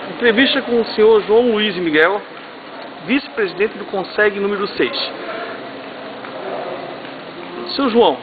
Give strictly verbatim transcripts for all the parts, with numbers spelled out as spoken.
Entrevista com o senhor João Luiz Miguel, vice-presidente do CONSEG número seis. Seu João,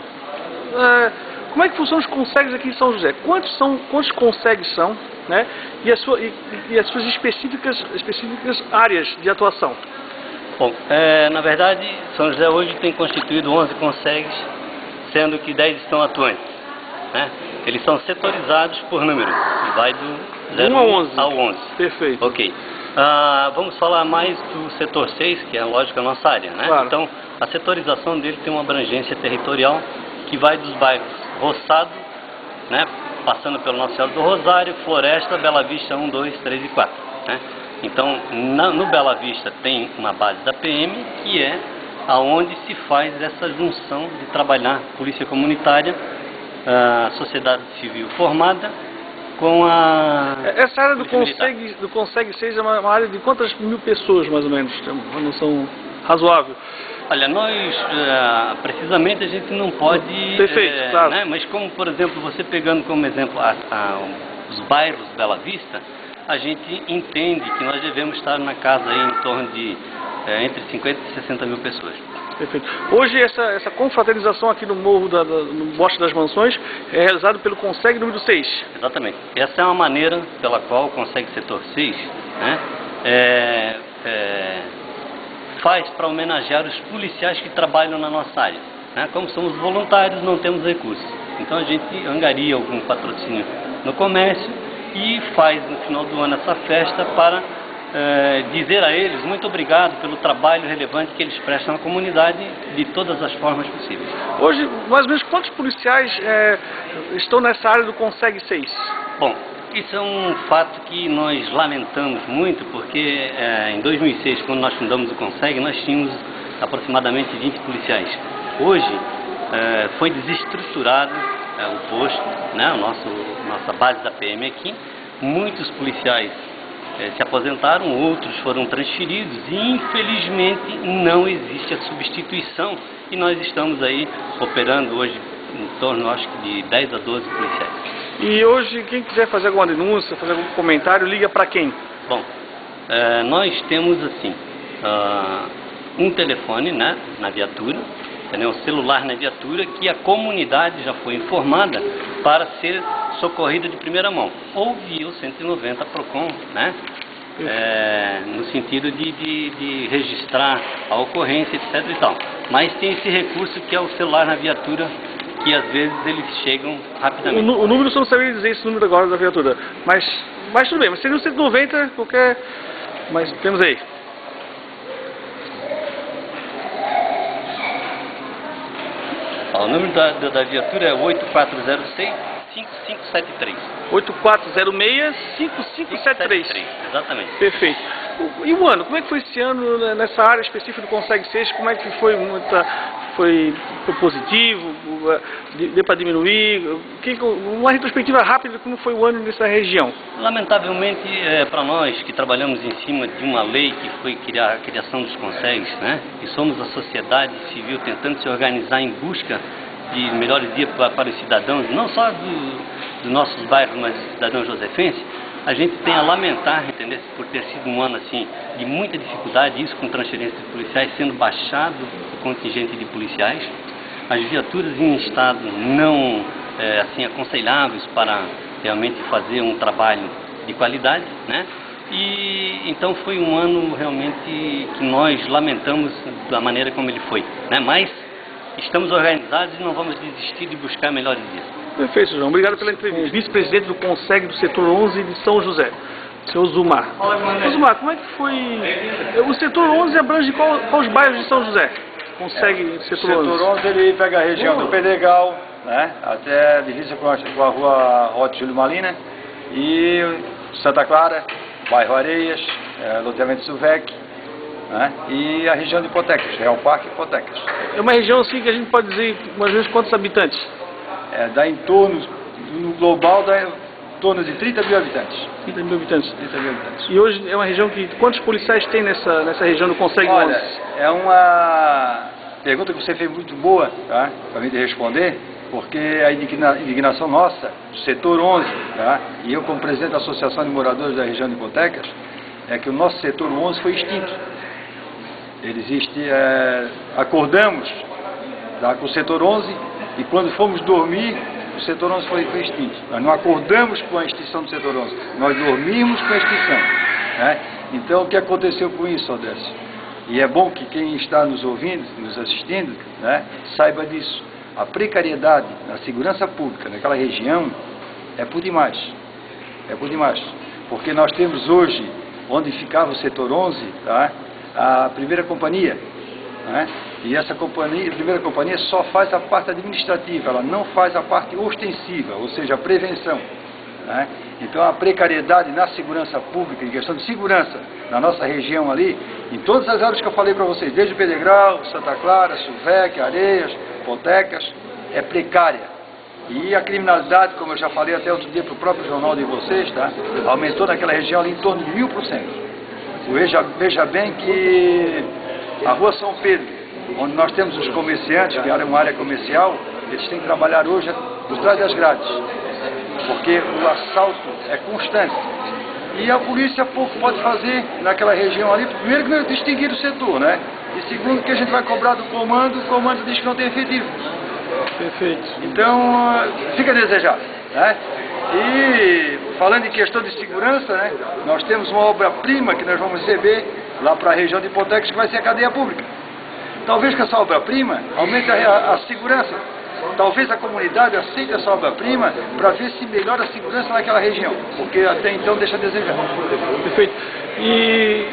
é, como é que funcionam os CONSEGs aqui em São José? Quantos são, quantos CONSEGs são, né? E, a sua, e, e as suas específicas, específicas áreas de atuação? Bom, é, na verdade, São José hoje tem constituído onze CONSEGs, sendo que dez estão atuantes, né? Eles são setorizados por número, e vai do zero ao onze. Perfeito. Ok. Ah, vamos falar mais do setor seis, que é, lógico, a nossa área, né? Claro. Então, a setorização dele tem uma abrangência territorial que vai dos bairros Roçado, né? Passando pelo Nossa Senhora do Rosário, Floresta, Bela Vista um, dois, três e quatro, né? Então, na, no Bela Vista tem uma base da P M, que é aonde se faz essa junção de trabalhar polícia comunitária, a sociedade civil formada, com a... Essa área do CONSEG, do CONSEG seis é uma, uma área de quantas mil pessoas, mais ou menos? Tem uma noção razoável. Olha, nós, uh, precisamente, a gente não pode... Perfeito, é, claro. Né, mas como, por exemplo, você pegando como exemplo a, a, os bairros Bela Vista, a gente entende que nós devemos estar na casa aí em torno de é, entre cinquenta e sessenta mil pessoas. Perfeito. Hoje essa, essa confraternização aqui no Morro, da, da, no Bosque das Mansões, é realizada pelo CONSEG número seis. Exatamente. Essa é uma maneira pela qual o CONSEG Setor seis, né, é, é, faz para homenagear os policiais que trabalham na nossa área, né? Como somos voluntários, não temos recursos. Então a gente angaria algum patrocínio no comércio e faz no final do ano essa festa para é, dizer a eles muito obrigado pelo trabalho relevante que eles prestam à comunidade de todas as formas possíveis. Hoje, mais ou menos, quantos policiais é, estão nessa área do CONSEG seis? Bom, isso é um fato que nós lamentamos muito, porque é, em dois mil e seis, quando nós fundamos o CONSEG, nós tínhamos aproximadamente vinte policiais. Hoje é, foi desestruturado é, o posto, né, o nosso, nossa base da P M aqui. Muitos policiais é, se aposentaram, outros foram transferidos e infelizmente não existe a substituição. E nós estamos aí operando hoje em torno, acho que de dez a doze policiais. E hoje, quem quiser fazer alguma denúncia, fazer algum comentário, liga para quem? Bom, é, nós temos assim, uh, um telefone, né, na viatura, um celular na viatura, que a comunidade já foi informada para ser socorrida de primeira mão, ou via o cento e noventa PROCON, né, é, no sentido de, de, de registrar a ocorrência, etc e tal. Mas tem esse recurso que é o celular na viatura, que às vezes eles chegam rapidamente. O, o número, você não sabia dizer esse número agora da viatura, mas, mas tudo bem, mas seria o cento e noventa, qualquer... Mas temos aí. O número da, da, da viatura é oito quatro zero seis, cinco cinco sete três. oito quatro zero seis, cinco cinco sete três. Exatamente. Perfeito. E o ano? Como é que foi esse ano nessa área específica do CONSEG seis? Como é que foi? Muita, foi, foi positivo? Deu para diminuir? Que, uma retrospectiva rápida de como foi o ano nessa região. Lamentavelmente, é, para nós que trabalhamos em cima de uma lei que foi criar, a criação dos CONSEGs, né? E somos a sociedade civil tentando se organizar em busca de melhores dias para, para os cidadãos, não só do, dos nossos bairros, mas dos cidadãos josefenses. A gente tem a lamentar, entendeu? Por ter sido um ano assim de muita dificuldade, isso com transferência de policiais, sendo baixado o contingente de policiais, as viaturas em estado não é, assim aconselháveis para realmente fazer um trabalho de qualidade, né? E então foi um ano realmente que nós lamentamos da maneira como ele foi, né? Mas estamos organizados e não vamos desistir de buscar melhores dias. Perfeito, João. Obrigado pela entrevista. Vice-presidente do CONSEG do setor onze de São José, senhor Zumar. Senhor Zumar, como é que foi... O setor onze abrange qual, quais bairros de São José? CONSEG setor onze? O setor onze ele pega a região do Pedregal, né, até a divisa com a, com a rua Rota Júlio Malina, e Santa Clara, bairro Areias, é, loteamento Suvec, né, e a região de Hipotecas, Real Parque e Hipotecas. É uma região assim que a gente pode dizer mais ou menos quantos habitantes? É, dá em torno, no global, dá em torno de trinta mil habitantes. trinta mil habitantes. trinta mil habitantes. E hoje é uma região que... Quantos policiais tem nessa, nessa região do CONSEG onze? Olha, é uma pergunta que você fez muito boa, tá, para mim de responder. porque a indigna, indignação nossa, do setor onze, tá? E eu como presidente da Associação de Moradores da Região de Hipotecas, é que o nosso setor onze foi extinto. Ele existe, é, acordamos tá, com o setor onze e quando fomos dormir, o setor onze foi, foi extinto. Nós não acordamos com a extinção do setor onze, nós dormimos com a extinção. Né? Então o que aconteceu com isso, Odécio? E é bom que quem está nos ouvindo, nos assistindo, né, saiba disso. A precariedade na segurança pública naquela região é por demais. É por demais. Porque nós temos hoje, onde ficava o setor onze, tá, a primeira companhia. Né? E essa companhia, a primeira companhia só faz a parte administrativa, ela não faz a parte ostensiva, ou seja, a prevenção. Né? Então a precariedade na segurança pública, em questão de segurança na nossa região ali, em todas as áreas que eu falei para vocês, desde Pedregal, Santa Clara, Suvec, Areias, Hipotecas, é precária. E a criminalidade, como eu já falei até outro dia para o próprio jornal de vocês, tá? Aumentou naquela região ali em torno de mil por cento. Veja, veja bem que a Rua São Pedro, onde nós temos os comerciantes, que é uma área comercial, eles têm que trabalhar hoje por trás das grades, porque o assalto é constante. E a polícia pouco pode fazer naquela região ali, primeiro que não distinguir o setor, né? E segundo que a gente vai cobrar do comando, o comando diz que não tem efetivo. Perfeito. Então, fica a desejar, né? E falando em questão de segurança, né, nós temos uma obra-prima que nós vamos receber lá para a região de Hipotecas, que vai ser a cadeia pública. Talvez com essa obra-prima aumente a, a segurança. Talvez a comunidade aceite essa obra-prima para ver se melhora a segurança naquela região, porque até então deixa a desejar. Perfeito. E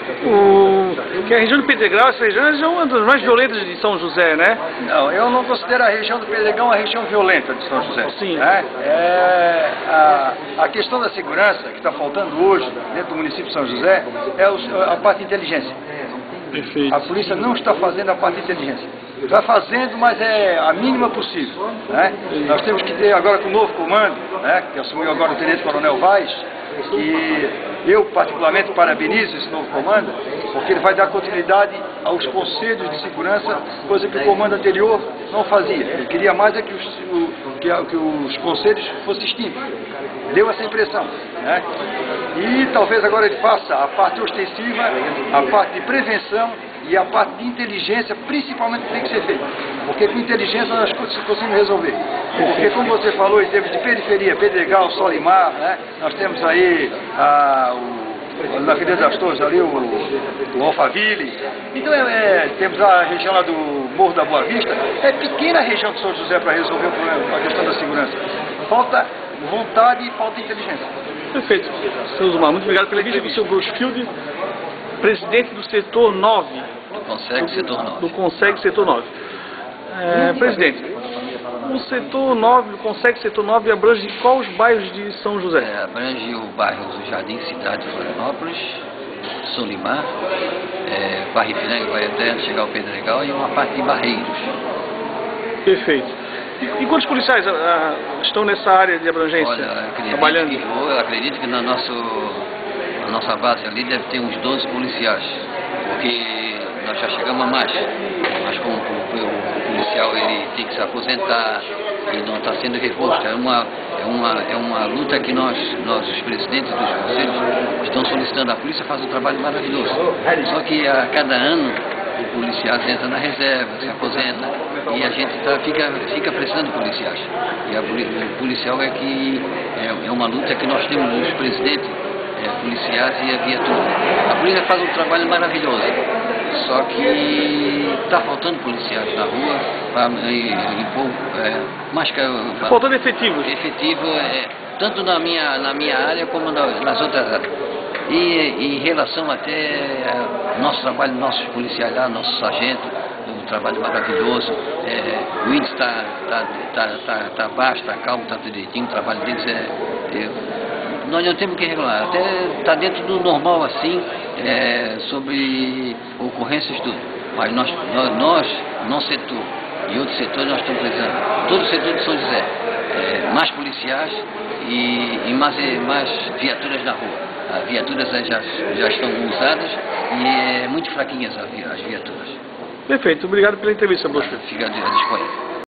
o, que a região do Pedregal, essa região é uma das mais violentas de São José, né? Não, eu não considero a região do Pedregal uma região violenta de São José. Sim. Né? É, a, a questão da segurança que está faltando hoje dentro do município de São José é os, a parte de inteligência. Perfeito. A polícia não está fazendo a parte de inteligência. Está fazendo, mas é a mínima possível. Né? Nós temos que ter agora com o novo comando, né, que assumiu agora o Tenente Coronel Vaz, que eu particularmente parabenizo esse novo comando, porque ele vai dar continuidade aos conselhos de segurança, coisa que o comando anterior não fazia. Ele queria mais é que os, o, que, que os conselhos fossem extintos. Deu essa impressão. Né? E talvez agora ele faça a parte ostensiva, a parte de prevenção e a parte de inteligência, principalmente, tem que ser feita. Porque com inteligência nós conseguimos resolver. Porque, como você falou, em termos de periferia, Pedregal, Solimar, né? Nós temos aí a, o, na Avenida das Torres ali o, o Alphaville. Então é, é, temos a região lá do Morro da Boa Vista. É pequena a região de São José para resolver o problema, a questão da segurança. Falta vontade e falta inteligência. Perfeito. Seu Zumar, muito obrigado pela entrevista. Seu Grossfield, presidente do setor nove. Do Conseg Setor nove. Do Conseg Setor nove. É, presidente, o setor nove, o Conseg Setor nove abrange quais os bairros de São José? É, abrange o bairro do Jardim Cidade de Florianópolis, Solimar, é, Barra Ipiranga, vai até chegar ao Pedregal e uma parte de Barreiros. Perfeito. E, e quantos policiais a, a, estão nessa área de abrangência? Olha, acredito trabalhando? Que, eu acredito que na, nosso, na nossa base ali deve ter uns doze policiais, porque nós já chegamos a mais, mas como o, o policial ele tem que se aposentar e não está sendo reposto, é uma, é, uma, é uma luta que nós, nós, os presidentes dos conselhos, estão solicitando. A polícia faz um trabalho maravilhoso, só que a cada ano o policial entra na reserva, se aposenta e a gente tá, fica, fica precisando de policiais. E a, o policial é que é, é uma luta que nós temos os presidentes é, policiais e a viatura. A polícia faz um trabalho maravilhoso, só que está faltando policiais na rua para impor é, mais que pra, faltando efetivos. Efetivo é, tanto na minha, na minha área como na, nas outras áreas. E em relação até ao nosso trabalho, nossos policiais lá, nosso sargento, um trabalho maravilhoso, é, o índice está tá, tá, tá, tá baixo, está calmo, está tudo direitinho, o trabalho deles é, é... Nós não temos que regular, até está dentro do normal assim, é, sobre ocorrências tudo. Mas nós, nós, nós, nosso setor e outros setores, nós estamos precisando, todo o setor de São José, é, mais policiais e, e mais, mais viaturas na rua. As viaturas já, já estão usadas e é muito fraquinhas as viaturas. Perfeito, obrigado pela entrevista, Bruxo. Fica à disposição.